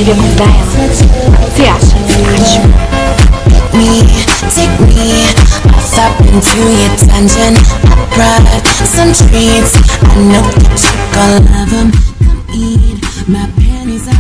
тебе поздаем. Ты, Ashlyn, хочу. Take me off up into your dungeon. I brought some treats. I know that you gon' love 'em. Come eat my panties.